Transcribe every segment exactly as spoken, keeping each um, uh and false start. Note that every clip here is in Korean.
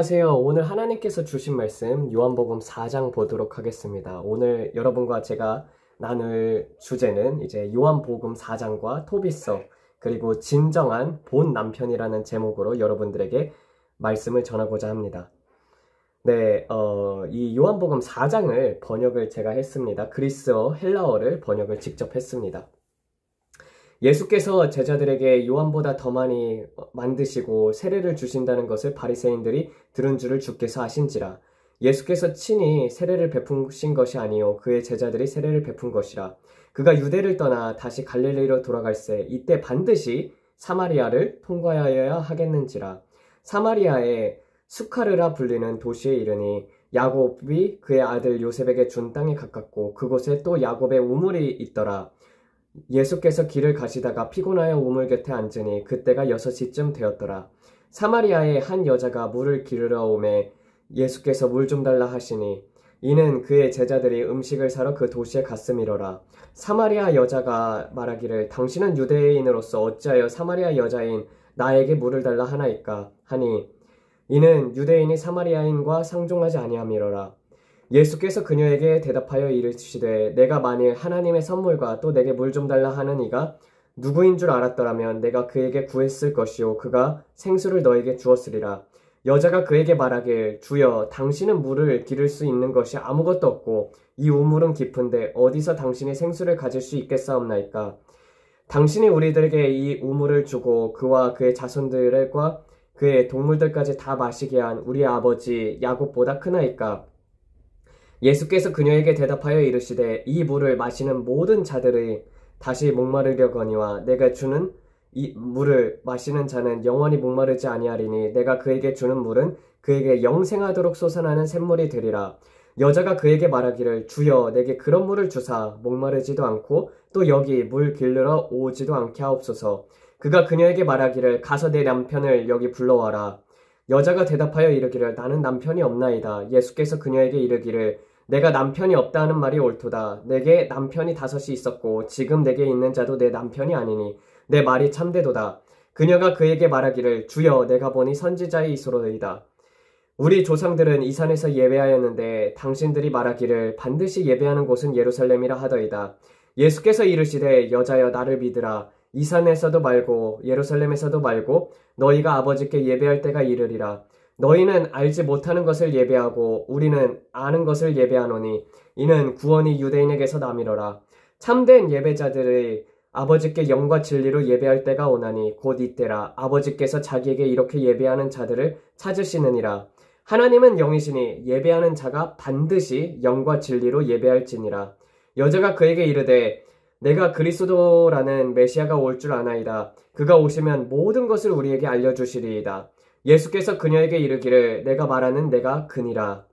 안녕하세요. 오늘 하나님께서 주신 말씀 요한복음 사 장 보도록 하겠습니다. 오늘 여러분과 제가 나눌 주제는 이제 요한복음 사 장과 토비서 그리고 진정한 본 남편이라는 제목으로 여러분들에게 말씀을 전하고자 합니다. 네, 어, 이 요한복음 사 장을 번역을 제가 했습니다. 그리스어, 헬라어를 번역을 직접 했습니다. 예수께서 제자들에게 요한보다 더 많이 만드시고 세례를 주신다는 것을 바리새인들이 들은 줄을 주께서 아신지라. 예수께서 친히 세례를 베푸신 것이 아니요 그의 제자들이 세례를 베푼 것이라. 그가 유대를 떠나 다시 갈릴리로 돌아갈새 이때 반드시 사마리아를 통과하여야 하겠는지라. 사마리아에 수카르라 불리는 도시에 이르니 야곱이 그의 아들 요셉에게 준 땅에 가깝고 그곳에 또 야곱의 우물이 있더라. 예수께서 길을 가시다가 피곤하여 우물 곁에 앉으니 그때가 여섯 시쯤 되었더라. 사마리아의 한 여자가 물을 기르러 오매 예수께서 물 좀 달라 하시니 이는 그의 제자들이 음식을 사러 그 도시에 갔음이로라. 사마리아 여자가 말하기를 당신은 유대인으로서 어찌하여 사마리아 여자인 나에게 물을 달라 하나이까 하니 이는 유대인이 사마리아인과 상종하지 아니함이로라. 예수께서 그녀에게 대답하여 이르시되 내가 만일 하나님의 선물과 또 내게 물 좀 달라 하는 이가 누구인 줄 알았더라면 내가 그에게 구했을 것이요 그가 생수를 너에게 주었으리라. 여자가 그에게 말하길 주여 당신은 물을 기를 수 있는 것이 아무것도 없고 이 우물은 깊은데 어디서 당신이 생수를 가질 수 있겠사옵나이까. 당신이 우리들에게 이 우물을 주고 그와 그의 자손들과 그의 동물들까지 다 마시게 한 우리 아버지 야곱보다 크나이까. 예수께서 그녀에게 대답하여 이르시되 이 물을 마시는 모든 자들의 다시 목마르려거니와 내가 주는 이 물을 마시는 자는 영원히 목마르지 아니하리니 내가 그에게 주는 물은 그에게 영생하도록 솟아나는 샘물이 되리라. 여자가 그에게 말하기를 주여 내게 그런 물을 주사 목마르지도 않고 또 여기 물 길르러 오지도 않게 하옵소서. 그가 그녀에게 말하기를 가서 내 남편을 여기 불러와라. 여자가 대답하여 이르기를 나는 남편이 없나이다. 예수께서 그녀에게 이르기를 내가 남편이 없다는 말이 옳도다. 내게 남편이 다섯이 있었고 지금 내게 있는 자도 내 남편이 아니니 내 말이 참되도다. 그녀가 그에게 말하기를 주여 내가 보니 선지자의 이소로이다. 우리 조상들은 이 산에서 예배하였는데 당신들이 말하기를 반드시 예배하는 곳은 예루살렘이라 하더이다. 예수께서 이르시되 여자여 나를 믿으라. 이 산에서도 말고 예루살렘에서도 말고 너희가 아버지께 예배할 때가 이르리라. 너희는 알지 못하는 것을 예배하고 우리는 아는 것을 예배하노니 이는 구원이 유대인에게서 남이로라. 참된 예배자들의 아버지께 영과 진리로 예배할 때가 오나니 곧 이때라. 아버지께서 자기에게 이렇게 예배하는 자들을 찾으시느니라. 하나님은 영이시니 예배하는 자가 반드시 영과 진리로 예배할지니라. 여자가 그에게 이르되 내가 그리스도라는 메시아가 올 줄 아나이다. 그가 오시면 모든 것을 우리에게 알려주시리이다. 예수께서 그녀에게 이르기를 내가 말하는 내가 그니라.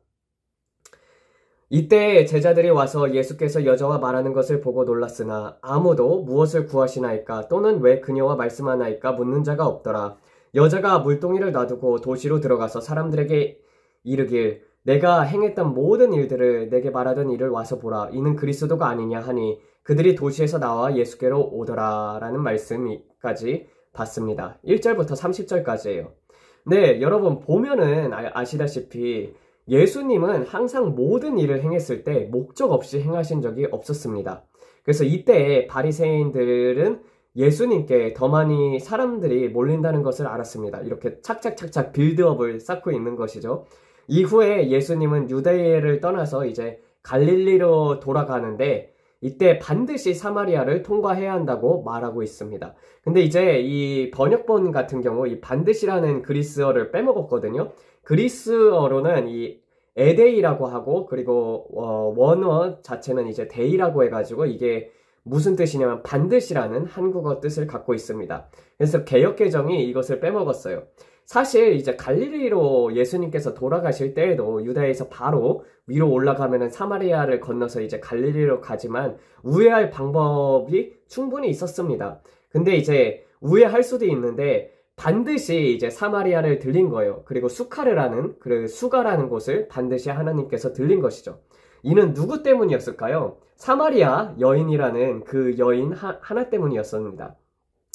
이때 제자들이 와서 예수께서 여자와 말하는 것을 보고 놀랐으나 아무도 무엇을 구하시나이까 또는 왜 그녀와 말씀하나이까 묻는 자가 없더라. 여자가 물동이를 놔두고 도시로 들어가서 사람들에게 이르길 내가 행했던 모든 일들을 내게 말하던 이를 와서 보라. 이는 그리스도가 아니냐 하니 그들이 도시에서 나와 예수께로 오더라 라는 말씀까지 봤습니다. 일 절부터 삼십 절까지예요. 네, 여러분 보면은 아시다시피 예수님은 항상 모든 일을 행했을 때 목적 없이 행하신 적이 없었습니다. 그래서 이때 바리새인들은 예수님께 더 많이 사람들이 몰린다는 것을 알았습니다. 이렇게 착착착착 빌드업을 쌓고 있는 것이죠. 이후에 예수님은 유대를 떠나서 이제 갈릴리로 돌아가는데 이때 반드시 사마리아를 통과해야 한다고 말하고 있습니다. 근데 이제 이 번역본 같은 경우 이 반드시라는 그리스어를 빼먹었거든요. 그리스어로는 이 에데이라고 하고 그리고 어, 원어 자체는 이제 데이라고 해가지고 이게 무슨 뜻이냐면 반드시라는 한국어 뜻을 갖고 있습니다. 그래서 개역개정이 이것을 빼먹었어요. 사실 이제 갈릴리로 예수님께서 돌아가실 때에도 유다에서 바로 위로 올라가면은 사마리아를 건너서 이제 갈릴리로 가지만 우회할 방법이 충분히 있었습니다. 근데 이제 우회할 수도 있는데 반드시 이제 사마리아를 들린 거예요. 그리고 수카르라는 그 수가라는 곳을 반드시 하나님께서 들린 것이죠. 이는 누구 때문이었을까요? 사마리아 여인이라는 그 여인 하, 하나 때문이었습니다.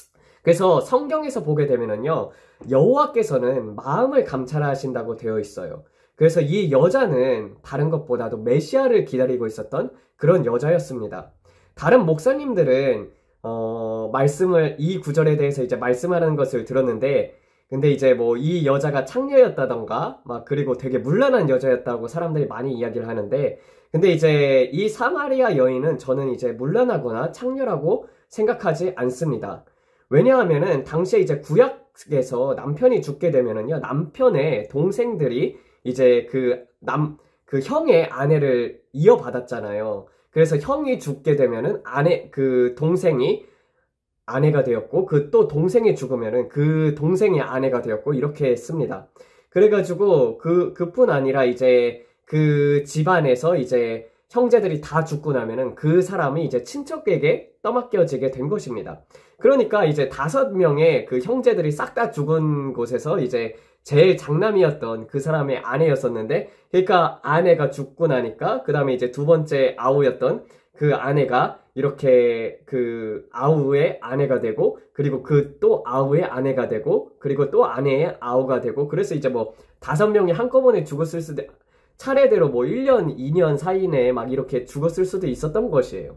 그래서 성경에서 보게 되면은요, 여호와께서는 마음을 감찰하신다고 되어 있어요. 그래서 이 여자는 다른 것보다도 메시아를 기다리고 있었던 그런 여자였습니다. 다른 목사님들은 어, 말씀을 이 구절에 대해서 이제 말씀하는 것을 들었는데, 근데 이제 뭐 이 여자가 창녀였다던가 막 그리고 되게 문란한 여자였다고 사람들이 많이 이야기를 하는데, 근데 이제 이 사마리아 여인은 저는 이제 문란하거나 창녀라고 생각하지 않습니다. 왜냐하면은 당시에 이제 구약에서 남편이 죽게 되면은요, 남편의 동생들이 이제 그 남, 그 형의 아내를 이어받았잖아요. 그래서 형이 죽게 되면은 아내, 그 동생이 아내가 되었고, 그 또 동생이 죽으면은 그 동생이 아내가 되었고, 이렇게 했습니다. 그래가지고 그, 그뿐 아니라 이제 그 집안에서 이제 형제들이 다 죽고 나면은 그 사람이 이제 친척에게 떠맡겨지게 된 것입니다. 그러니까 이제 다섯 명의 그 형제들이 싹 다 죽은 곳에서 이제 제일 장남이었던 그 사람의 아내였었는데, 그러니까 아내가 죽고 나니까 그 다음에 이제 두 번째 아우였던 그 아내가 이렇게 그 아우의 아내가 되고, 그리고 그 또 아우의 아내가 되고, 그리고 또 아내의 아우가 되고, 그래서 이제 뭐 다섯 명이 한꺼번에 죽었을 수도, 차례대로 뭐 일 년, 이 년 사이 내에 막 이렇게 죽었을 수도 있었던 것이에요.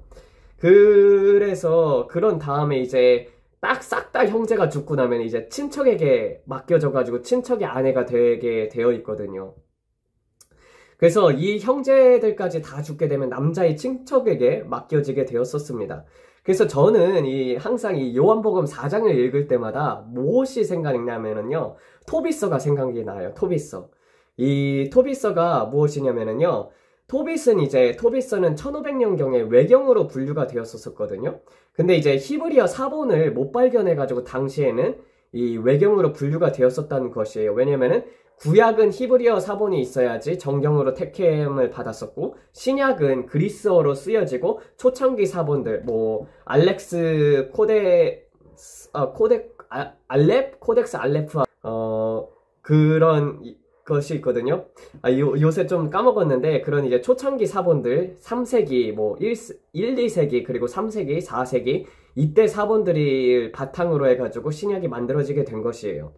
그래서 그런 다음에 이제 딱 싹 다 형제가 죽고 나면 이제 친척에게 맡겨져가지고 친척의 아내가 되게 되어 있거든요. 그래서 이 형제들까지 다 죽게 되면 남자의 친척에게 맡겨지게 되었었습니다. 그래서 저는 이 항상 이 요한복음 사 장을 읽을 때마다 무엇이 생각이 나면은요, 토비서가 생각이 나요. 토비서. 이 토비서가 무엇이냐면은요, 토빗은 이제 토비서는 천오백 년경에 외경으로 분류가 되었었거든요. 근데 이제 히브리어 사본을 못 발견해가지고 당시에는 이 외경으로 분류가 되었었다는 것이에요. 왜냐면은 구약은 히브리어 사본이 있어야지 정경으로 택함을 받았었고, 신약은 그리스어로 쓰여지고, 초창기 사본들 뭐 알렉스 코데 어, 코데 아, 알렙 코덱스 알레프 어 그런 것이 있거든요. 아, 요, 요새 좀 까먹었는데, 그런 이제 초창기 사본들 삼 세기 뭐 일, 일, 이 세기 그리고 삼 세기 사 세기 이때 사본들이 바탕으로 해가지고 신약이 만들어지게 된 것이에요.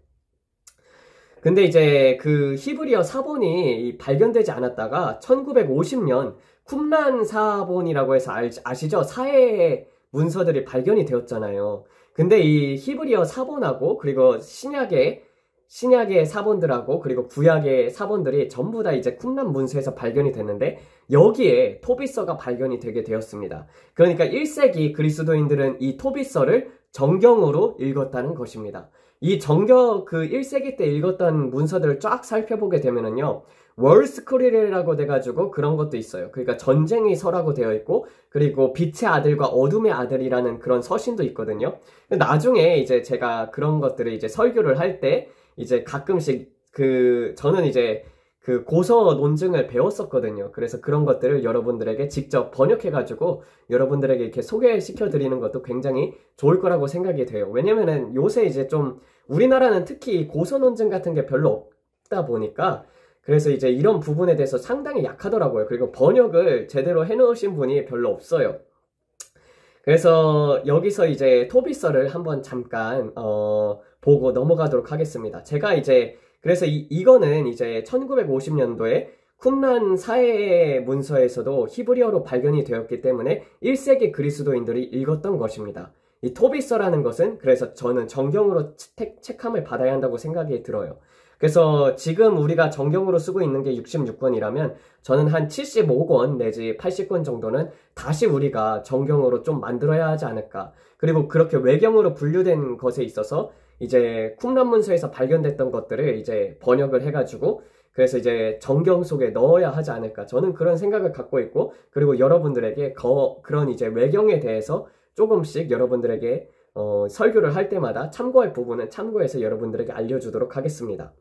근데 이제 그 히브리어 사본이 발견되지 않았다가 천구백오십 년 쿰란 사본이라고 해서 알, 아시죠? 사해 문서들이 발견이 되었잖아요. 근데 이 히브리어 사본하고 그리고 신약의 신약의 사본들하고 그리고 구약의 사본들이 전부 다 이제 쿰란 문서에서 발견이 됐는데, 여기에 토비서가 발견이 되게 되었습니다. 그러니까 일 세기 그리스도인들은 이 토비서를 정경으로 읽었다는 것입니다. 이 정경, 그 일 세기 때 읽었던 문서들을 쫙 살펴보게 되면은요, 월스크롤이라고 돼가지고 그런 것도 있어요. 그러니까 전쟁의 서라고 되어 있고, 그리고 빛의 아들과 어둠의 아들이라는 그런 서신도 있거든요. 나중에 이제 제가 그런 것들을 이제 설교를 할 때 이제 가끔씩 그 저는 이제 그 고서 논증을 배웠었거든요. 그래서 그런 것들을 여러분들에게 직접 번역해가지고 여러분들에게 이렇게 소개시켜 드리는 것도 굉장히 좋을 거라고 생각이 돼요. 왜냐면은 요새 이제 좀 우리나라는 특히 고서 논증 같은 게 별로 없다 보니까, 그래서 이제 이런 부분에 대해서 상당히 약하더라고요. 그리고 번역을 제대로 해놓으신 분이 별로 없어요. 그래서 여기서 이제 토비서를 한번 잠깐 어, 보고 넘어가도록 하겠습니다. 제가 이제 그래서 이, 이거는 이제 천구백오십 년도에 쿰란 사해 문서에서도 히브리어로 발견이 되었기 때문에 일 세기 그리스도인들이 읽었던 것입니다. 이 토비서라는 것은 그래서 저는 정경으로 책, 책함을 받아야 한다고 생각이 들어요. 그래서 지금 우리가 정경으로 쓰고 있는 게 육십육 권이라면 저는 한 칠십오 권 내지 팔십 권 정도는 다시 우리가 정경으로 좀 만들어야 하지 않을까. 그리고 그렇게 외경으로 분류된 것에 있어서 이제 쿰란 문서에서 발견됐던 것들을 이제 번역을 해가지고 그래서 이제 정경 속에 넣어야 하지 않을까. 저는 그런 생각을 갖고 있고, 그리고 여러분들에게 거, 그런 이제 외경에 대해서 조금씩 여러분들에게 어, 설교를 할 때마다 참고할 부분은 참고해서 여러분들에게 알려주도록 하겠습니다.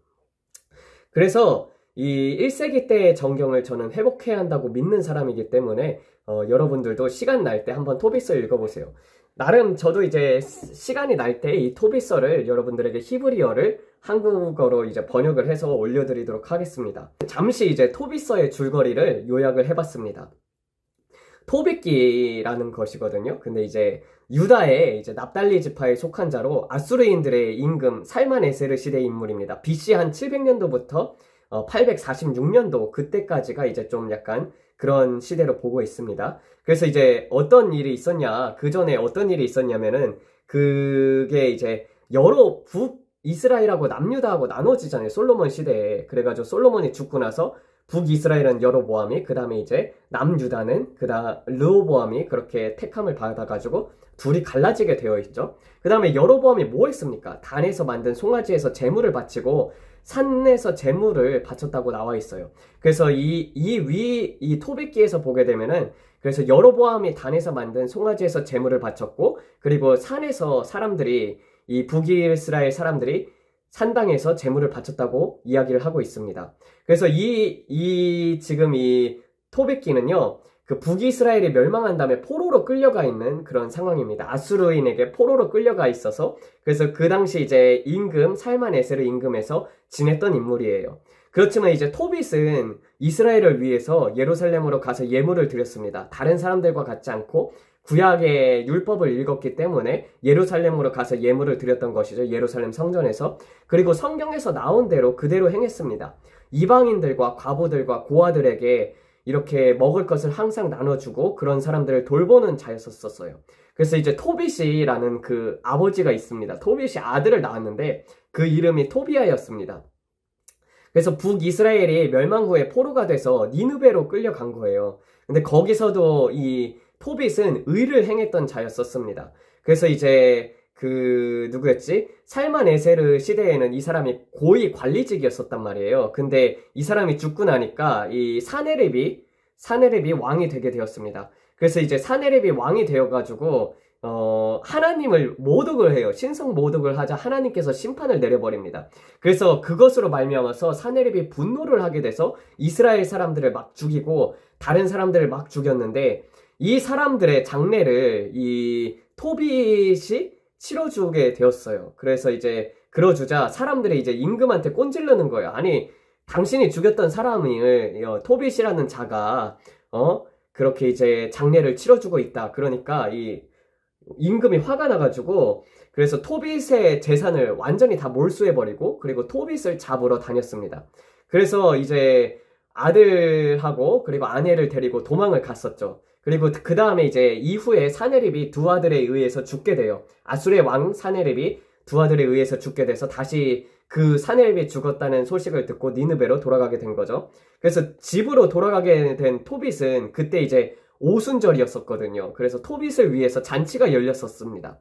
그래서 이 일 세기 때의 정경을 저는 회복해야 한다고 믿는 사람이기 때문에 어, 여러분들도 시간 날 때 한번 토비서 읽어보세요. 나름 저도 이제 시간이 날 때 이 토비서를 여러분들에게 히브리어를 한국어로 이제 번역을 해서 올려드리도록 하겠습니다. 잠시 이제 토비서의 줄거리를 요약을 해봤습니다. 토빗기라는 것이거든요. 근데 이제 유다의 이제 납달리 지파에 속한 자로 아수르인들의 임금 살만에세르 시대의 인물입니다. 비씨 한 칠백 년도부터 어, 팔백사십육 년도 그때까지가 이제 좀 약간 그런 시대로 보고 있습니다. 그래서 이제 어떤 일이 있었냐, 그 전에 어떤 일이 있었냐면은 그게 이제 여러 북이스라엘하고 남유다하고 나눠지잖아요. 솔로몬 시대에. 그래가지고 솔로몬이 죽고 나서 북이스라엘은 여로보암이, 그 다음에 이제 남유다는 그다음 르호보암이 그렇게 택함을 받아가지고 둘이 갈라지게 되어 있죠. 그 다음에 여로보암이 뭐 했습니까? 단에서 만든 송아지에서 제물을 바치고 산에서 제물을 바쳤다고 나와 있어요. 그래서 이, 이 위, 이 토비기에서 보게 되면은, 그래서 여로보암이 단에서 만든 송아지에서 제물을 바쳤고, 그리고 산에서 사람들이, 이 북이스라엘 사람들이 산당에서 제물을 바쳤다고 이야기를 하고 있습니다. 그래서 이, 이, 지금 이 토비기는요, 그 북이스라엘이 멸망한 다음에 포로로 끌려가 있는 그런 상황입니다. 아수르인에게 포로로 끌려가 있어서, 그래서 그 당시 이제 임금, 살만에세르 임금에서 지냈던 인물이에요. 그렇지만 이제 토빗은 이스라엘을 위해서 예루살렘으로 가서 예물을 드렸습니다. 다른 사람들과 같지 않고 구약의 율법을 읽었기 때문에 예루살렘으로 가서 예물을 드렸던 것이죠. 예루살렘 성전에서. 그리고 성경에서 나온 대로 그대로 행했습니다. 이방인들과 과부들과 고아들에게 이렇게 먹을 것을 항상 나눠주고 그런 사람들을 돌보는 자였었어요. 그래서 이제 토빗이라는 그 아버지가 있습니다. 토빗이 아들을 낳았는데 그 이름이 토비아였습니다. 그래서 북이스라엘이 멸망 후에 포로가 돼서 니느베로 끌려간 거예요. 근데 거기서도 이 토빗은 의를 행했던 자였었습니다. 그래서 이제 그 누구였지? 살만에세르 시대에는 이 사람이 고위 관리직이었었단 말이에요. 근데 이 사람이 죽고 나니까 이 사네립이 사네립이 왕이 되게 되었습니다. 그래서 이제 사네립이 왕이 되어가지고 어 하나님을 모독을 해요. 신성 모독을 하자 하나님께서 심판을 내려버립니다. 그래서 그것으로 말미암아서 사네립이 분노를 하게 돼서 이스라엘 사람들을 막 죽이고 다른 사람들을 막 죽였는데 이 사람들의 장례를 이 토빗이 치러주게 되었어요. 그래서 이제 그러주자 사람들이 이제 임금한테 꼰질르는 거예요. 아니 당신이 죽였던 사람을 어, 토빗이라는 자가 어 그렇게 이제 장례를 치러주고 있다. 그러니까 이 임금이 화가 나가지고 그래서 토빗의 재산을 완전히 다 몰수해버리고 그리고 토빗을 잡으러 다녔습니다. 그래서 이제 아들하고 그리고 아내를 데리고 도망을 갔었죠. 그리고 그 다음에 이제 이후에 사네립이 두 아들에 의해서 죽게 돼요. 아수르의 왕 사네립이 두 아들에 의해서 죽게 돼서 다시 그 사네립이 죽었다는 소식을 듣고 니느베로 돌아가게 된 거죠. 그래서 집으로 돌아가게 된 토빗은 그때 이제 오순절이었었거든요. 그래서 토빗을 위해서 잔치가 열렸었습니다.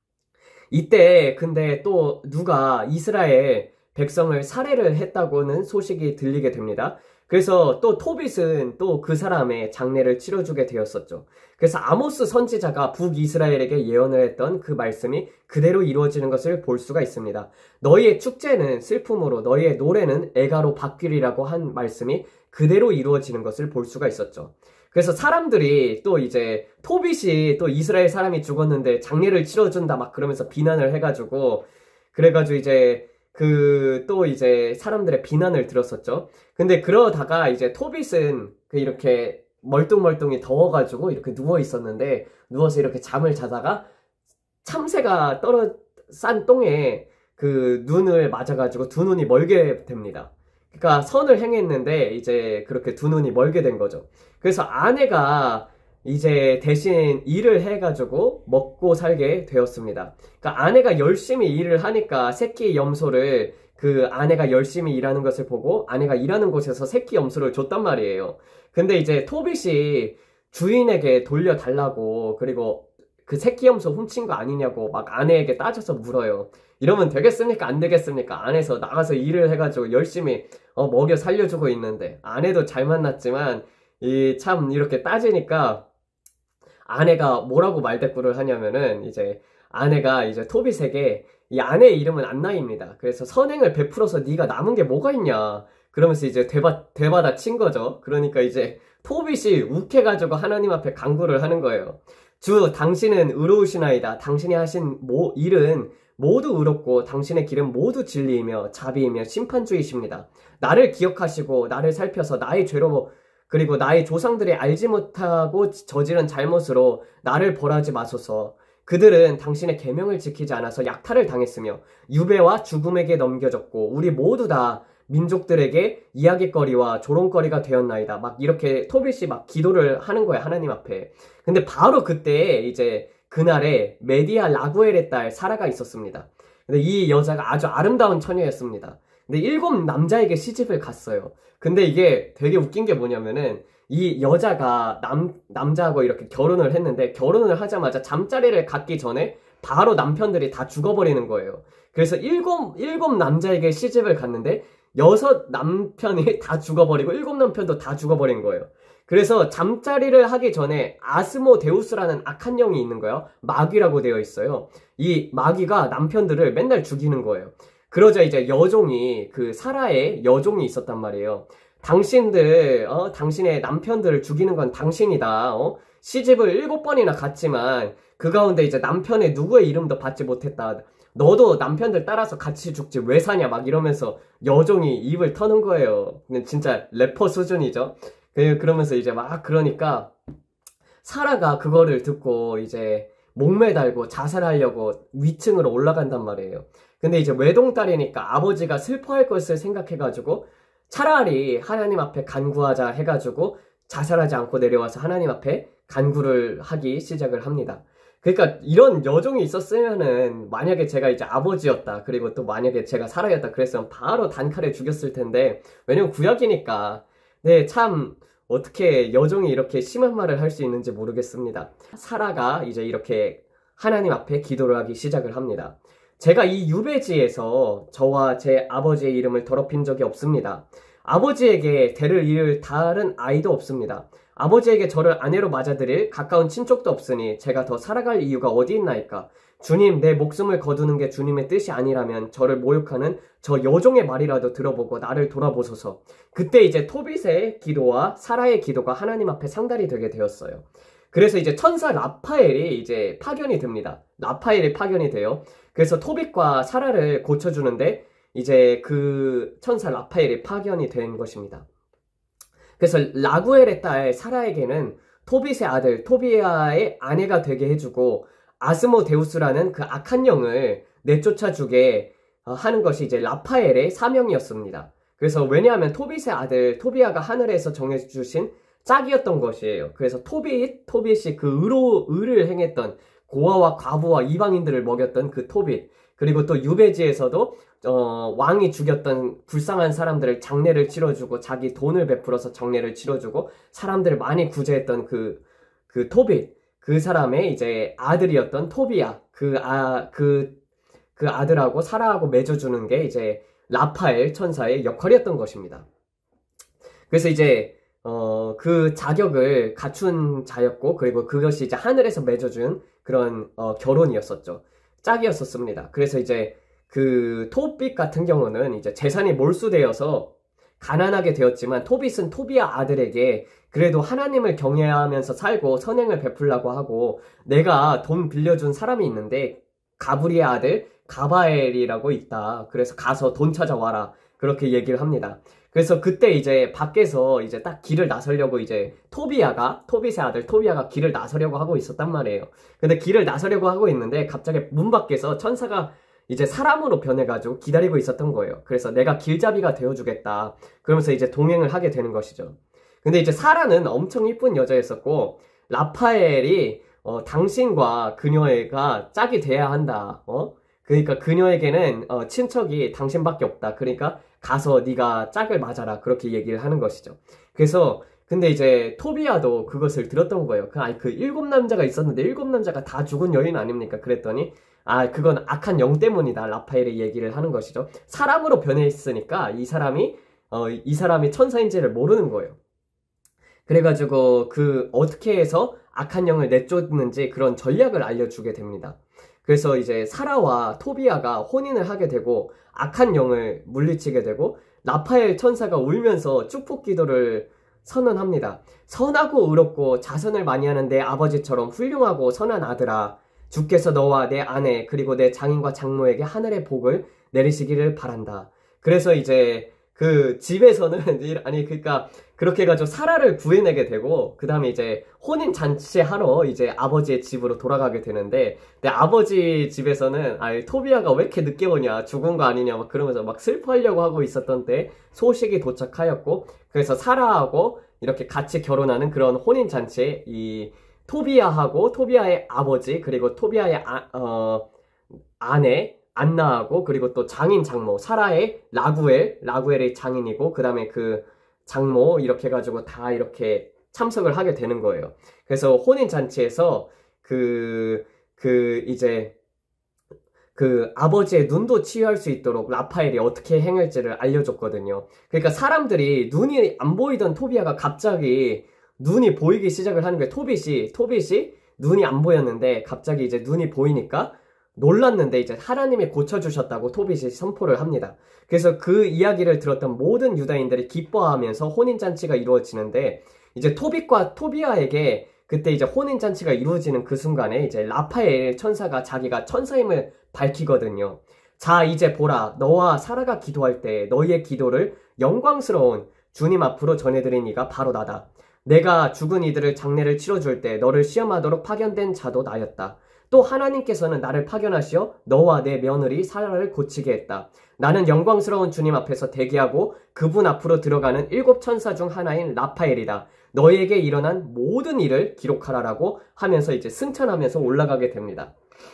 이때 근데 또 누가 이스라엘 백성을 살해를 했다고는 소식이 들리게 됩니다. 그래서 또 토빗은 또 그 사람의 장례를 치러주게 되었었죠. 그래서 아모스 선지자가 북이스라엘에게 예언을 했던 그 말씀이 그대로 이루어지는 것을 볼 수가 있습니다. 너희의 축제는 슬픔으로 너희의 노래는 애가로 바뀌리라고 한 말씀이 그대로 이루어지는 것을 볼 수가 있었죠. 그래서 사람들이 또 이제 토빗이 또 이스라엘 사람이 죽었는데 장례를 치러준다 막 그러면서 비난을 해가지고 그래가지고 이제 그 또 이제 사람들의 비난을 들었었죠. 근데 그러다가 이제 토빗은 그 이렇게 멀뚱멀뚱히 더워가지고 이렇게 누워 있었는데 누워서 이렇게 잠을 자다가 참새가 떨어 싼 똥에 그 눈을 맞아가지고 두 눈이 멀게 됩니다. 그러니까 선을 행했는데 이제 그렇게 두 눈이 멀게 된 거죠. 그래서 아내가 이제 대신 일을 해가지고 먹고 살게 되었습니다. 그러니까 아내가 열심히 일을 하니까 새끼 염소를 그 아내가 열심히 일하는 것을 보고 아내가 일하는 곳에서 새끼 염소를 줬단 말이에요. 근데 이제 토빗이 주인에게 돌려달라고 그리고 그 새끼 염소 훔친 거 아니냐고 막 아내에게 따져서 물어요. 이러면 되겠습니까? 안 되겠습니까? 아내서 나가서 일을 해가지고 열심히 어, 먹여 살려주고 있는데 아내도 잘 만났지만 이 참 이렇게 따지니까 아내가 뭐라고 말대꾸를 하냐면은 이제 아내가 이제 토빗에게 이 아내의 이름은 안나입니다. 그래서 선행을 베풀어서 네가 남은 게 뭐가 있냐 그러면서 이제 되받, 되받아 친 거죠. 그러니까 이제 토빗이 욱해가지고 하나님 앞에 간구를 하는 거예요. 주 당신은 의로우시나이다. 당신이 하신 모, 일은 모두 의롭고 당신의 길은 모두 진리이며 자비이며 심판주의십니다. 나를 기억하시고 나를 살펴서 나의 죄로 그리고 나의 조상들이 알지 못하고 저지른 잘못으로 나를 벌하지 마소서. 그들은 당신의 계명을 지키지 않아서 약탈을 당했으며 유배와 죽음에게 넘겨졌고 우리 모두 다 민족들에게 이야깃거리와 조롱거리가 되었나이다. 막 이렇게 토빗이 막 기도를 하는 거야, 하나님 앞에. 근데 바로 그때 이제 그날에 메디아 라구엘의 딸 사라가 있었습니다. 근데 이 여자가 아주 아름다운 처녀였습니다. 근데 일곱 남자에게 시집을 갔어요. 근데 이게 되게 웃긴 게 뭐냐면은 이 여자가 남, 남자하고 이렇게 결혼을 했는데 결혼을 하자마자 잠자리를 갖기 전에 바로 남편들이 다 죽어버리는 거예요. 그래서 일곱, 일곱 남자에게 시집을 갔는데 여섯 남편이 다 죽어버리고 일곱 남편도 다 죽어버린 거예요. 그래서 잠자리를 하기 전에 아스모데우스라는 악한 영이 있는 거예요. 마귀라고 되어 있어요. 이 마귀가 남편들을 맨날 죽이는 거예요. 그러자 이제 여종이 그 사라의 여종이 있었단 말이에요. 당신들 어 당신의 남편들을 죽이는 건 당신이다. 어? 시집을 일곱 번이나 갔지만 그 가운데 이제 남편의 누구의 이름도 받지 못했다. 너도 남편들 따라서 같이 죽지 왜 사냐 막 이러면서 여종이 입을 터는 거예요. 근데 진짜 래퍼 수준이죠. 그러면서 이제 막 그러니까 사라가 그거를 듣고 이제 목매달고 자살하려고 위층으로 올라간단 말이에요. 근데 이제 외동딸이니까 아버지가 슬퍼할 것을 생각해가지고 차라리 하나님 앞에 간구하자 해가지고 자살하지 않고 내려와서 하나님 앞에 간구를 하기 시작을 합니다. 그러니까 이런 여종이 있었으면은 만약에 제가 이제 아버지였다 그리고 또 만약에 제가 사라였다 그랬으면 바로 단칼에 죽였을 텐데 왜냐면 구약이니까 네, 참 어떻게 여종이 이렇게 심한 말을 할 수 있는지 모르겠습니다. 사라가 이제 이렇게 하나님 앞에 기도를 하기 시작을 합니다. 제가 이 유배지에서 저와 제 아버지의 이름을 더럽힌 적이 없습니다. 아버지에게 대를 이을 다른 아이도 없습니다. 아버지에게 저를 아내로 맞아들일 가까운 친족도 없으니 제가 더 살아갈 이유가 어디 있나이까? 주님, 내 목숨을 거두는 게 주님의 뜻이 아니라면 저를 모욕하는 저 여종의 말이라도 들어보고 나를 돌아보소서. 그때 이제 토빗의 기도와 사라의 기도가 하나님 앞에 상달이 되게 되었어요. 그래서 이제 천사 라파엘이 이제 파견이 됩니다. 라파엘이 파견이 돼요. 그래서 토빗과 사라를 고쳐주는데 이제 그 천사 라파엘이 파견이 된 것입니다. 그래서 라구엘의 딸 사라에게는 토빗의 아들 토비아의 아내가 되게 해주고 아스모데우스라는 그 악한 영을 내쫓아주게 하는 것이 이제 라파엘의 사명이었습니다. 그래서 왜냐하면 토빗의 아들 토비아가 하늘에서 정해주신 짝이었던 것이에요. 그래서 토빗, 토빗이 그 의로, 의를 행했던 고아와 과부와 이방인들을 먹였던 그 토빗, 그리고 또 유배지에서도 어, 왕이 죽였던 불쌍한 사람들을 장례를 치러주고 자기 돈을 베풀어서 장례를 치러주고 사람들을 많이 구제했던 그, 그 토빗, 그 사람의 이제 아들이었던 토비아, 그, 아, 그, 그 아들하고 사라하고 맺어주는 게 이제 라파엘 천사의 역할이었던 것입니다. 그래서 이제 어, 그 자격을 갖춘 자였고, 그리고 그것이 이제 하늘에서 맺어준 그런, 어, 결혼이었었죠. 짝이었었습니다. 그래서 이제 그 토빗 같은 경우는 이제 재산이 몰수되어서 가난하게 되었지만, 토빗은 토비아 아들에게 그래도 하나님을 경외하면서 살고 선행을 베풀라고 하고, 내가 돈 빌려준 사람이 있는데, 가브리의 아들 가바엘이라고 있다. 그래서 가서 돈 찾아와라. 그렇게 얘기를 합니다. 그래서 그때 이제 밖에서 이제 딱 길을 나서려고 이제 토비아가, 토빗의 아들 토비아가 길을 나서려고 하고 있었단 말이에요. 근데 길을 나서려고 하고 있는데 갑자기 문 밖에서 천사가 이제 사람으로 변해가지고 기다리고 있었던 거예요. 그래서 내가 길잡이가 되어주겠다. 그러면서 이제 동행을 하게 되는 것이죠. 근데 이제 사라는 엄청 이쁜 여자였었고, 라파엘이, 어, 당신과 그녀가 짝이 돼야 한다. 어? 그러니까 그녀에게는, 어, 친척이 당신밖에 없다. 그러니까 가서 네가 짝을 맞아라. 그렇게 얘기를 하는 것이죠. 그래서 근데 이제 토비아도 그것을 들었던 거예요. 그, 아니, 그 일곱 남자가 있었는데 일곱 남자가 다 죽은 여인 아닙니까? 그랬더니 아, 그건 악한 영 때문이다. 라파엘의 얘기를 하는 것이죠. 사람으로 변해 있으니까 이 사람이 어, 이 사람이 천사인지를 모르는 거예요. 그래가지고 그 어떻게 해서 악한 영을 내쫓는지 그런 전략을 알려주게 됩니다. 그래서 이제 사라와 토비아가 혼인을 하게 되고 악한 영을 물리치게 되고, 라파엘 천사가 울면서 축복 기도를 선언합니다. 선하고 의롭고 자선을 많이 하는 내 아버지처럼 훌륭하고 선한 아들아, 주께서 너와 내 아내 그리고 내 장인과 장모에게 하늘의 복을 내리시기를 바란다. 그래서 이제 그 집에서는 아니 그러니까 그렇게 해가지고 사라를 구해내게 되고 그 다음에 이제 혼인 잔치하러 이제 아버지의 집으로 돌아가게 되는데 근데 아버지 집에서는 아 토비아가 왜 이렇게 늦게 오냐 죽은 거 아니냐 막 그러면서 막 슬퍼하려고 하고 있었던 때 소식이 도착하였고 그래서 사라하고 이렇게 같이 결혼하는 그런 혼인 잔치에 이 토비아하고 토비아의 아버지 그리고 토비아의 아, 어, 아내 안나하고 그리고 또 장인 장모 사라의 라구엘 라구엘의 장인이고 그 다음에 그 장모 이렇게 해가지고 다 이렇게 참석을 하게 되는 거예요. 그래서 혼인잔치에서 그, 그 이제 그 아버지의 눈도 치유할 수 있도록 라파엘이 어떻게 행할지를 알려줬거든요. 그러니까 사람들이 눈이 안 보이던 토비아가 갑자기 눈이 보이기 시작을 하는 거예요. 토빗이, 토빗이 눈이 안 보였는데 갑자기 이제 눈이 보이니까 놀랐는데 이제 하나님이 고쳐주셨다고 토빗이 선포를 합니다. 그래서 그 이야기를 들었던 모든 유다인들이 기뻐하면서 혼인잔치가 이루어지는데 이제 토빗과 토비아에게 그때 이제 혼인잔치가 이루어지는 그 순간에 이제 라파엘 천사가 자기가 천사임을 밝히거든요. 자 이제 보라 너와 사라가 기도할 때 너희의 기도를 영광스러운 주님 앞으로 전해드린 이가 바로 나다. 내가 죽은 이들을 장례를 치러줄 때 너를 시험하도록 파견된 자도 나였다. 또 하나님께서는 나를 파견하시어 너와 내 며느리 사라를 고치게 했다. 나는 영광스러운 주님 앞에서 대기하고 그분 앞으로 들어가는 일곱 천사 중 하나인 라파엘이다. 너에게 일어난 모든 일을 기록하라라고 하면서 이제 승천하면서 올라가게 됩니다.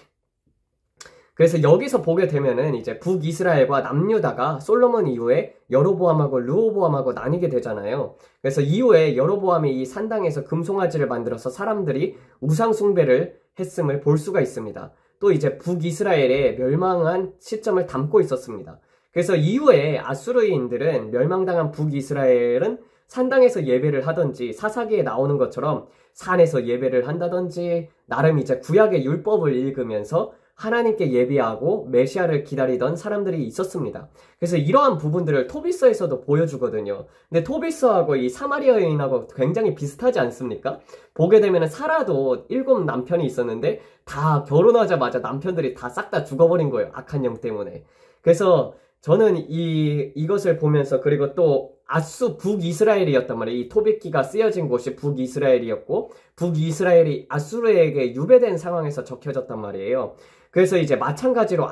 그래서 여기서 보게 되면은 이제 북이스라엘과 남유다가 솔로몬 이후에 여로보암하고 르호보암하고 나뉘게 되잖아요. 그래서 이후에 여로보암이 이 산당에서 금송아지를 만들어서 사람들이 우상숭배를 했음을 볼 수가 있습니다. 또 이제 북이스라엘의 멸망한 시점을 담고 있었습니다. 그래서 이후에 아수르인들은 멸망당한 북이스라엘은 산당에서 예배를 하든지 사사기에 나오는 것처럼 산에서 예배를 한다든지 나름 이제 구약의 율법을 읽으면서 하나님께 예비하고 메시아를 기다리던 사람들이 있었습니다. 그래서 이러한 부분들을 토비서에서도 보여주거든요. 근데 토비서하고 이 사마리아 여인하고 굉장히 비슷하지 않습니까? 보게 되면 사라도 일곱 남편이 있었는데 다 결혼하자마자 남편들이 다 싹 다 죽어버린 거예요. 악한 영 때문에. 그래서 저는 이, 이것을 보면서 그리고 또 아수 북이스라엘이었단 말이에요. 이 토비기가 쓰여진 곳이 북이스라엘이었고 북이스라엘이 아수르에게 유배된 상황에서 적혀졌단 말이에요. 그래서 이제 마찬가지로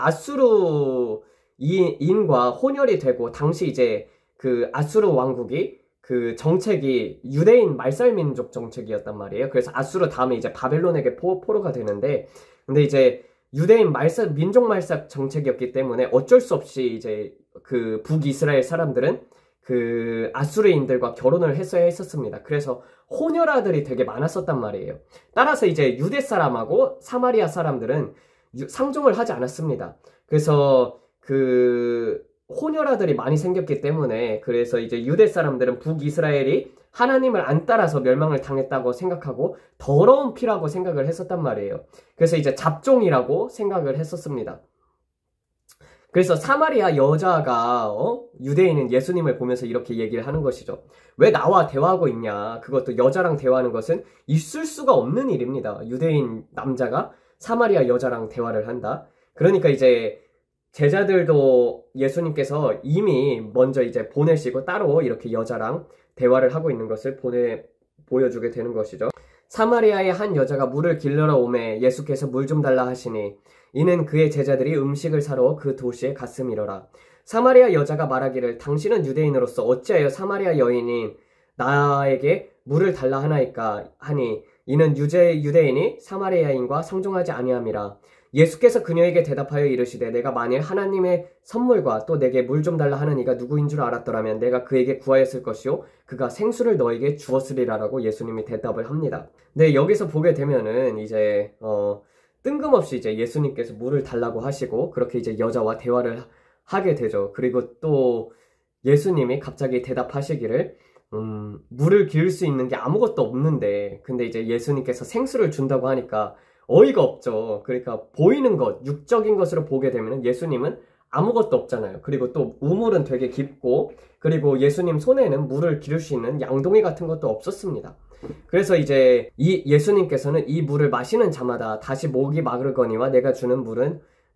아수르인과 혼혈이 되고 당시 이제 그 아수르 왕국이 그 정책이 유대인 말살민족 정책이었단 말이에요. 그래서 아수르 다음에 이제 바벨론에게 포, 포로가 되는데 근데 이제 유대인 말살 민족 말살 정책이었기 때문에 어쩔 수 없이 이제 그 북이스라엘 사람들은 그 아수르인들과 결혼을 했어야 했었습니다. 그래서 혼혈아들이 되게 많았었단 말이에요. 따라서 이제 유대 사람하고 사마리아 사람들은 상종을 하지 않았습니다. 그래서 그 혼혈아들이 많이 생겼기 때문에 그래서 이제 유대 사람들은 북이스라엘이 하나님을 안 따라서 멸망을 당했다고 생각하고 더러운 피라고 생각을 했었단 말이에요. 그래서 이제 잡종이라고 생각을 했었습니다. 그래서 사마리아 여자가 어? 유대인은 예수님을 보면서 이렇게 얘기를 하는 것이죠. 왜 나와 대화하고 있냐. 그것도 여자랑 대화하는 것은 있을 수가 없는 일입니다. 유대인 남자가 사마리아 여자랑 대화를 한다. 그러니까 이제 제자들도 예수님께서 이미 먼저 이제 보내시고 따로 이렇게 여자랑 대화를 하고 있는 것을 보내, 보여주게 되는 것이죠. 사마리아의 한 여자가 물을 길러러 오매 예수께서 물 좀 달라 하시니 이는 그의 제자들이 음식을 사러 그 도시에 갔음이러라. 사마리아 여자가 말하기를 당신은 유대인으로서 어찌하여 사마리아 여인인 나에게 물을 달라 하나이까 하니 이는 유대, 유대인이 사마리아인과 상종하지 아니함이라. 예수께서 그녀에게 대답하여 이르시되 내가 만일 하나님의 선물과 또 내게 물 좀 달라 하는 이가 누구인 줄 알았더라면 내가 그에게 구하였을 것이요 그가 생수를 너에게 주었으리라라고 예수님이 대답을 합니다. 근데 여기서 보게 되면은 이제 어 뜬금없이 이제 예수님께서 물을 달라고 하시고 그렇게 이제 여자와 대화를 하게 되죠. 그리고 또 예수님이 갑자기 대답하시기를 음, 물을 기울 수 있는 게 아무것도 없는데 근데 이제 예수님께서 생수를 준다고 하니까 어이가 없죠. 그러니까 보이는 것, 육적인 것으로 보게 되면 예수님은 아무것도 없잖아요. 그리고 또 우물은 되게 깊고 그리고 예수님 손에는 물을 기를 수 있는 양동이 같은 것도 없었습니다. 그래서 이제 이 예수님께서는 이 물을 마시는 자마다 다시 목이 마르거니와 내가 주는 물은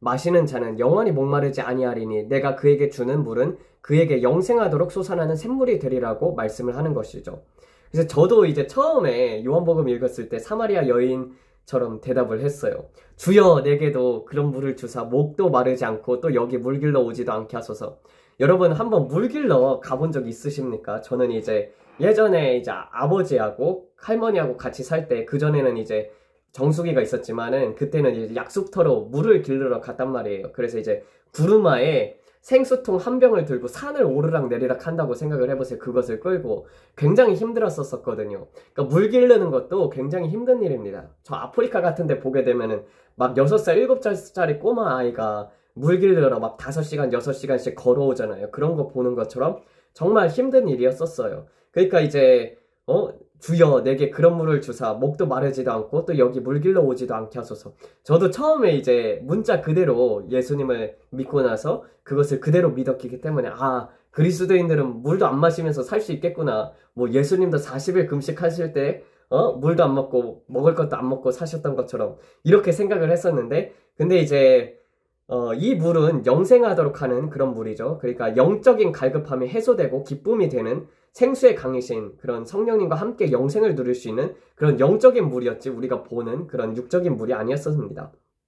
마시는 자는 영원히 목마르지 아니하리니 내가 그에게 주는 물은 그에게 영생하도록 솟아나는 샘물이 되리라고 말씀을 하는 것이죠. 그래서 저도 이제 처음에 요한복음 읽었을 때 사마리아 여인처럼 대답을 했어요. 주여 내게도 그런 물을 주사 목도 마르지 않고 또 여기 물 길러 오지도 않게 하소서. 여러분 한번 물 길러 가본 적 있으십니까? 저는 이제 예전에 이제 아버지하고 할머니하고 같이 살 때, 그전에는 이제 정수기가 있었지만은 그때는 이제 약수터로 물을 길르러 갔단 말이에요. 그래서 이제 구루마에 생수통 한 병을 들고 산을 오르락 내리락 한다고 생각을 해보세요. 그것을 끌고 굉장히 힘들었었거든요. 그러니까 물 기르는 것도 굉장히 힘든 일입니다. 저 아프리카 같은 데 보게 되면은 막 여섯 살, 일곱 살짜리 꼬마 아이가 물 기르러 막 다섯 시간, 여섯 시간씩 걸어오잖아요. 그런 거 보는 것처럼 정말 힘든 일이었었어요. 그러니까 이제 어 주여 내게 그런 물을 주사 목도 마르지도 않고 또 여기 물 길러 오지도 않게 하소서. 저도 처음에 이제 문자 그대로 예수님을 믿고 나서 그것을 그대로 믿었기 때문에 아 그리스도인들은 물도 안 마시면서 살 수 있겠구나. 뭐 예수님도 사십 일 금식하실 때 어 물도 안 먹고 먹을 것도 안 먹고 사셨던 것처럼 이렇게 생각을 했었는데, 근데 이제 어, 이 물은 영생하도록 하는 그런 물이죠. 그러니까 영적인 갈급함이 해소되고 기쁨이 되는 생수의 강이신 그런 성령님과 함께 영생을 누릴 수 있는 그런 영적인 물이었지 우리가 보는 그런 육적인 물이 아니었습니다.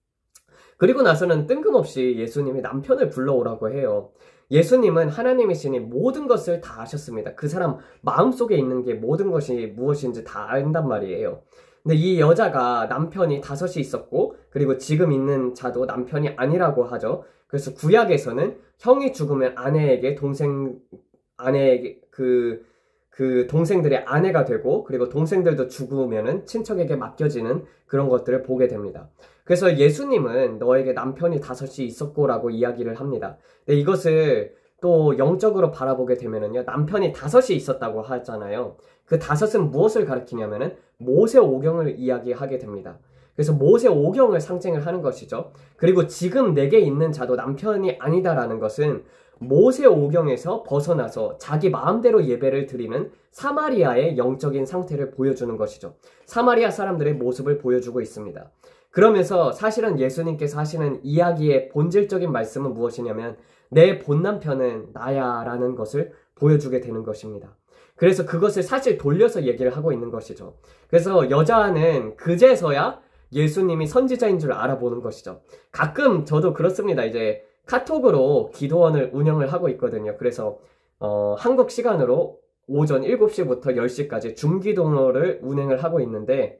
그리고 나서는 뜬금없이 예수님이 남편을 불러오라고 해요. 예수님은 하나님이시니 모든 것을 다 아셨습니다. 그 사람 마음속에 있는 게 모든 것이 무엇인지 다 안단 말이에요. 근데 이 여자가 남편이 다섯이 있었고 그리고 지금 있는 자도 남편이 아니라고 하죠. 그래서 구약에서는 형이 죽으면 아내에게 동생 아내에게 그, 그 동생들의 아내가 되고 그리고 동생들도 죽으면은 친척에게 맡겨지는 그런 것들을 보게 됩니다. 그래서 예수님은 너에게 남편이 다섯이 있었고라고 이야기를 합니다. 근데 이것을 또 영적으로 바라보게 되면은요, 남편이 다섯이 있었다고 하잖아요. 그 다섯은 무엇을 가리키냐면은 모세오경을 이야기하게 됩니다. 그래서 모세오경을 상징을 하는 것이죠. 그리고 지금 내게 있는 자도 남편이 아니다라는 것은 모세오경에서 벗어나서 자기 마음대로 예배를 드리는 사마리아의 영적인 상태를 보여주는 것이죠. 사마리아 사람들의 모습을 보여주고 있습니다. 그러면서 사실은 예수님께서 하시는 이야기의 본질적인 말씀은 무엇이냐면 내 본남편은 나야 라는 것을 보여주게 되는 것입니다. 그래서 그것을 사실 돌려서 얘기를 하고 있는 것이죠. 그래서 여자는 그제서야 예수님이 선지자인 줄 알아보는 것이죠. 가끔 저도 그렇습니다. 이제 카톡으로 기도원을 운영을 하고 있거든요. 그래서 어, 한국 시간으로 오전 일곱 시부터 열 시까지 중기도를 운행을 하고 있는데,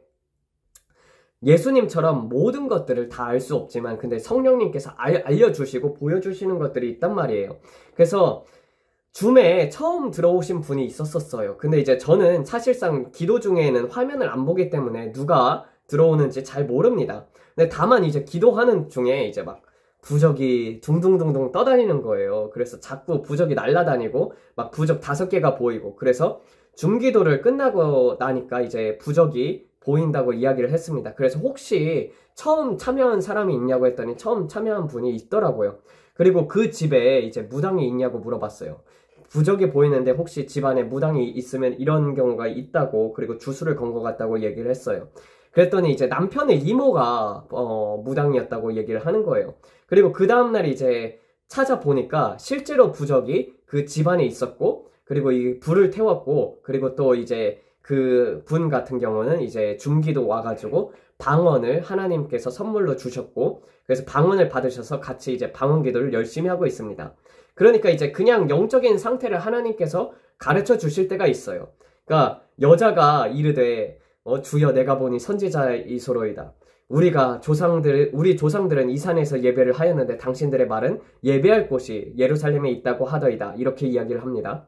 예수님처럼 모든 것들을 다 알 수 없지만 근데 성령님께서 알, 알려주시고 보여주시는 것들이 있단 말이에요. 그래서 줌에 처음 들어오신 분이 있었었어요. 근데 이제 저는 사실상 기도 중에는 화면을 안 보기 때문에 누가 들어오는지 잘 모릅니다. 근데 다만 이제 기도하는 중에 이제 막 부적이 둥둥둥둥 떠다니는 거예요. 그래서 자꾸 부적이 날아다니고 막 부적 다섯 개가 보이고, 그래서 중기도를 끝나고 나니까 이제 부적이 보인다고 이야기를 했습니다. 그래서 혹시 처음 참여한 사람이 있냐고 했더니 처음 참여한 분이 있더라고요. 그리고 그 집에 이제 무당이 있냐고 물어봤어요. 부적이 보이는데 혹시 집안에 무당이 있으면 이런 경우가 있다고, 그리고 주술을 건 것 같다고 얘기를 했어요. 그랬더니 이제 남편의 이모가 어, 무당이었다고 얘기를 하는 거예요. 그리고 그 다음날 이제 찾아보니까 실제로 부적이 그 집안에 있었고, 그리고 이 불을 태웠고, 그리고 또 이제 그 분 같은 경우는 이제 중기도 와가지고 방언을 하나님께서 선물로 주셨고, 그래서 방언을 받으셔서 같이 이제 방언 기도를 열심히 하고 있습니다. 그러니까 이제 그냥 영적인 상태를 하나님께서 가르쳐 주실 때가 있어요. 그러니까 여자가 이르되 어, 주여 내가 보니 선지자이소로이다. 우리가 조상들, 우리 조상들은 이 산에서 예배를 하였는데 당신들의 말은 예배할 곳이 예루살렘에 있다고 하더이다. 이렇게 이야기를 합니다.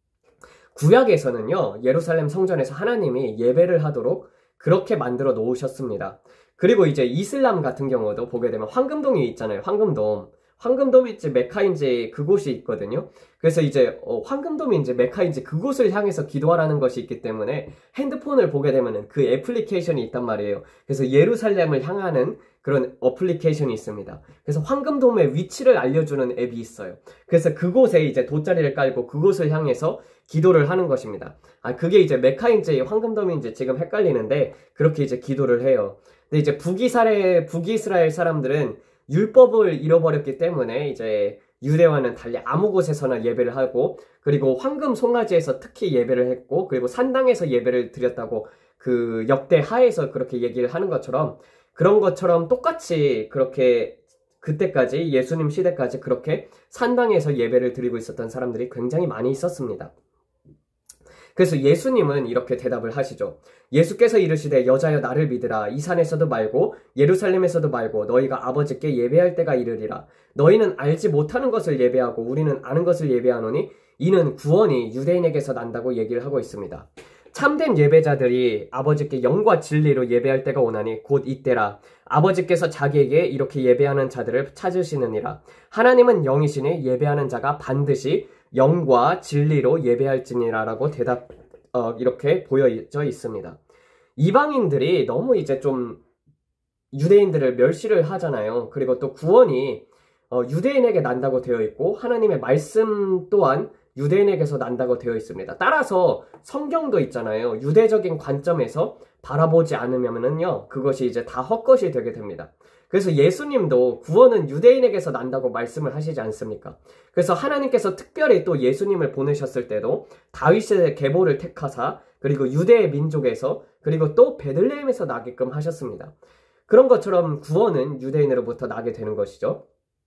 구약에서는요, 예루살렘 성전에서 하나님이 예배를 하도록 그렇게 만들어 놓으셨습니다. 그리고 이제 이슬람 같은 경우도 보게 되면 황금동이 있잖아요. 황금돔. 황금돔인지 메카인지 그곳이 있거든요. 그래서 이제 어, 황금돔인지 메카인지 그곳을 향해서 기도하라는 것이 있기 때문에 핸드폰을 보게 되면은 그 애플리케이션이 있단 말이에요. 그래서 예루살렘을 향하는 그런 어플리케이션이 있습니다. 그래서 황금돔의 위치를 알려주는 앱이 있어요. 그래서 그곳에 이제 돗자리를 깔고 그곳을 향해서 기도를 하는 것입니다. 아, 그게 이제 메카인지 황금돔인지 지금 헷갈리는데 그렇게 이제 기도를 해요. 근데 이제 북이스라엘, 북이스라엘 사람들은 율법을 잃어버렸기 때문에 이제 유대와는 달리 아무 곳에서나 예배를 하고, 그리고 황금 송아지에서 특히 예배를 했고, 그리고 산당에서 예배를 드렸다고 그 역대 하에서 그렇게 얘기를 하는 것처럼, 그런 것처럼 똑같이 그렇게 그때까지 예수님 시대까지 그렇게 산당에서 예배를 드리고 있었던 사람들이 굉장히 많이 있었습니다. 그래서 예수님은 이렇게 대답을 하시죠. 예수께서 이르시되 여자여 나를 믿으라. 이 산에서도 말고 예루살렘에서도 말고 너희가 아버지께 예배할 때가 이르리라. 너희는 알지 못하는 것을 예배하고 우리는 아는 것을 예배하노니 이는 구원이 유대인에게서 난다고 얘기를 하고 있습니다. 참된 예배자들이 아버지께 영과 진리로 예배할 때가 오나니 곧 이때라. 아버지께서 자기에게 이렇게 예배하는 자들을 찾으시느니라. 하나님은 영이시니 예배하는 자가 반드시 영과 진리로 예배할지니라라고 대답 어, 이렇게 보여져 있습니다. 이방인들이 너무 이제 좀 유대인들을 멸시를 하잖아요. 그리고 또 구원이 어, 유대인에게 난다고 되어 있고 하나님의 말씀 또한 유대인에게서 난다고 되어 있습니다. 따라서 성경도 있잖아요. 유대적인 관점에서 바라보지 않으면은요, 그것이 이제 다 헛것이 되게 됩니다. 그래서 예수님도 구원은 유대인에게서 난다고 말씀을 하시지 않습니까? 그래서 하나님께서 특별히 또 예수님을 보내셨을 때도 다윗의 계보를 택하사 그리고 유대의 민족에서 그리고 또 베들레헴에서 나게끔 하셨습니다. 그런 것처럼 구원은 유대인으로부터 나게 되는 것이죠.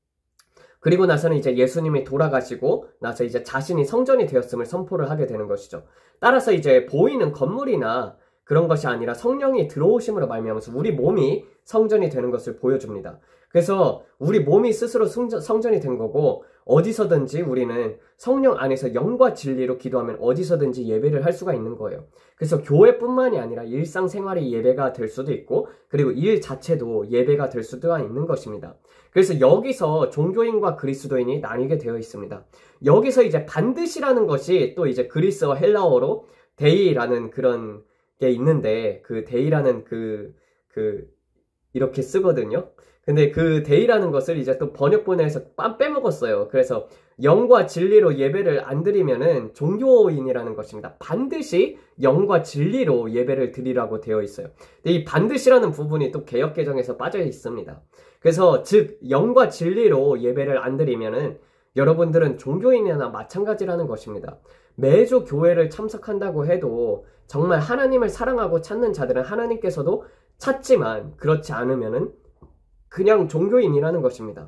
그리고 나서는 이제 예수님이 돌아가시고 나서 이제 자신이 성전이 되었음을 선포를 하게 되는 것이죠. 따라서 이제 보이는 건물이나 그런 것이 아니라 성령이 들어오심으로 말미암아서 우리 몸이 성전이 되는 것을 보여줍니다. 그래서 우리 몸이 스스로 성전이 된 거고 어디서든지 우리는 성령 안에서 영과 진리로 기도하면 어디서든지 예배를 할 수가 있는 거예요. 그래서 교회뿐만이 아니라 일상생활이 예배가 될 수도 있고 그리고 일 자체도 예배가 될 수도 있는 것입니다. 그래서 여기서 종교인과 그리스도인이 나뉘게 되어 있습니다. 여기서 이제 반드시라는 것이 또 이제 그리스어 헬라어로 데이라는 그런 게 있는데 그 데이라는 그, 그 이렇게 쓰거든요. 근데 그 데이라는 것을 이제 또 번역본에서 빰 빼먹었어요. 그래서 영과 진리로 예배를 안 드리면은 종교인이라는 것입니다. 반드시 영과 진리로 예배를 드리라고 되어 있어요. 근데 이 반드시라는 부분이 또 개역개정에서 빠져 있습니다. 그래서 즉 영과 진리로 예배를 안 드리면은 여러분들은 종교인이나 마찬가지라는 것입니다. 매주 교회를 참석한다고 해도 정말 하나님을 사랑하고 찾는 자들은 하나님께서도 찾지만 그렇지 않으면은 그냥 종교인이라는 것입니다.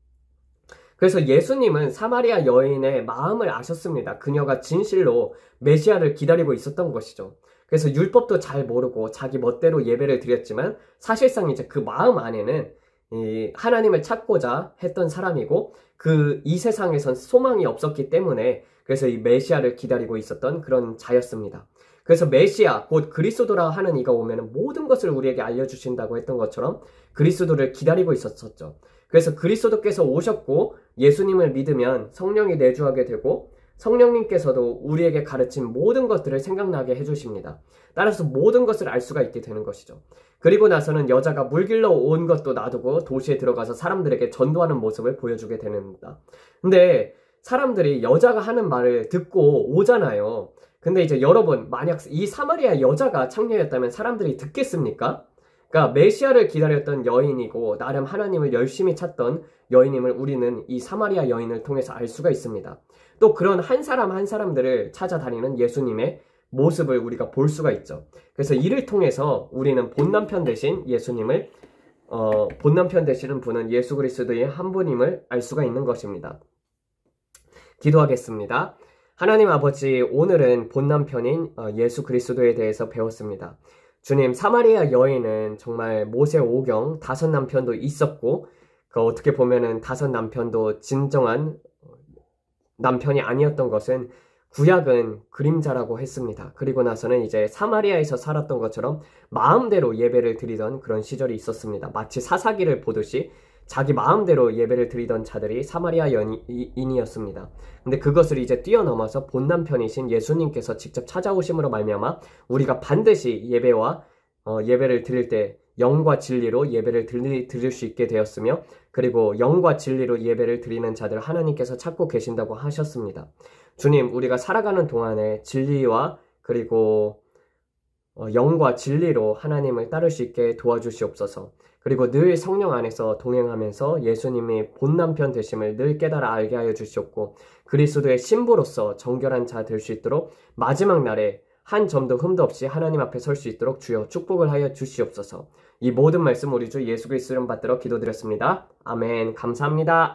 그래서 예수님은 사마리아 여인의 마음을 아셨습니다. 그녀가 진실로 메시아를 기다리고 있었던 것이죠. 그래서 율법도 잘 모르고 자기 멋대로 예배를 드렸지만 사실상 이제 그 마음 안에는 이 하나님을 찾고자 했던 사람이고 그 이 세상에선 소망이 없었기 때문에 그래서 이 메시아를 기다리고 있었던 그런 자였습니다. 그래서 메시아 곧 그리스도라 하는 이가 오면 모든 것을 우리에게 알려주신다고 했던 것처럼 그리스도를 기다리고 있었었죠. 그래서 그리스도께서 오셨고 예수님을 믿으면 성령이 내주하게 되고 성령님께서도 우리에게 가르친 모든 것들을 생각나게 해주십니다. 따라서 모든 것을 알 수가 있게 되는 것이죠. 그리고 나서는 여자가 물 길러 온 것도 놔두고 도시에 들어가서 사람들에게 전도하는 모습을 보여주게 됩니다. 근데 사람들이 여자가 하는 말을 듣고 오잖아요. 근데 이제 여러분 만약 이 사마리아 여자가 창녀였다면 사람들이 듣겠습니까? 그러니까 메시아를 기다렸던 여인이고 나름 하나님을 열심히 찾던 여인임을 우리는 이 사마리아 여인을 통해서 알 수가 있습니다. 또 그런 한 사람 한 사람들을 찾아다니는 예수님의 모습을 우리가 볼 수가 있죠. 그래서 이를 통해서 우리는 본남편 되신 예수님을 어, 본남편 되시는 분은 예수 그리스도의 한 분임을 알 수가 있는 것입니다. 기도하겠습니다. 하나님 아버지, 오늘은 본남편인 예수 그리스도에 대해서 배웠습니다. 주님, 사마리아 여인은 정말 모세 오경 다섯 남편도 있었고 그 어떻게 보면은 다섯 남편도 진정한 남편이 아니었던 것은 구약은 그림자라고 했습니다. 그리고 나서는 이제 사마리아에서 살았던 것처럼 마음대로 예배를 드리던 그런 시절이 있었습니다. 마치 사사기를 보듯이 자기 마음대로 예배를 드리던 자들이 사마리아 여인이었습니다. 근데 그것을 이제 뛰어넘어서 본남편이신 예수님께서 직접 찾아오심으로 말미암아 우리가 반드시 예배와 어, 예배를 드릴 때 영과 진리로 예배를 드리, 드릴 수 있게 되었으며 그리고 영과 진리로 예배를 드리는 자들 하나님께서 찾고 계신다고 하셨습니다. 주님, 우리가 살아가는 동안에 진리와 그리고 어, 영과 진리로 하나님을 따를 수 있게 도와주시옵소서. 그리고 늘 성령 안에서 동행하면서 예수님이 본 남편 되심을 늘 깨달아 알게 하여 주시옵고 그리스도의 신부로서 정결한 자 될 수 있도록 마지막 날에 한 점도 흠도 없이 하나님 앞에 설 수 있도록 주여 축복을 하여 주시옵소서. 이 모든 말씀 우리 주 예수 그리스도 이름 받들어 기도드렸습니다. 아멘. 감사합니다.